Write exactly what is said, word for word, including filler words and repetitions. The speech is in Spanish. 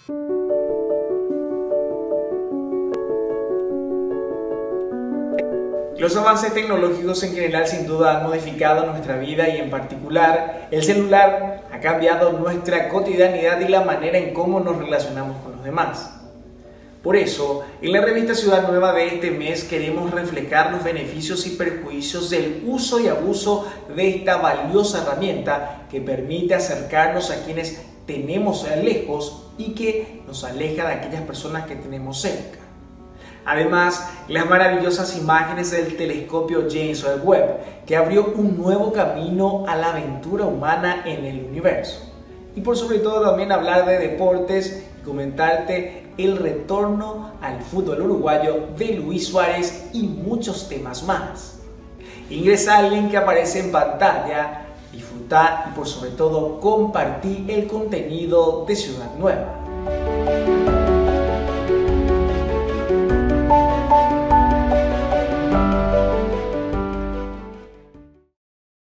Los avances tecnológicos en general sin duda han modificado nuestra vida y en particular el celular ha cambiado nuestra cotidianidad y la manera en cómo nos relacionamos con los demás. Por eso, en la revista Ciudad Nueva de este mes queremos reflejar los beneficios y perjuicios del uso y abuso de esta valiosa herramienta que permite acercarnos a quienes tenemos lejos y que nos aleja de aquellas personas que tenemos cerca. Además, las maravillosas imágenes del telescopio James Webb, que abrió un nuevo camino a la aventura humana en el universo. Y por sobre todo también hablar de deportes y comentarte el retorno al fútbol uruguayo de Luis Suárez y muchos temas más. Ingresa al link que aparece en pantalla, disfrutar y por sobre todo compartir el contenido de Ciudad Nueva.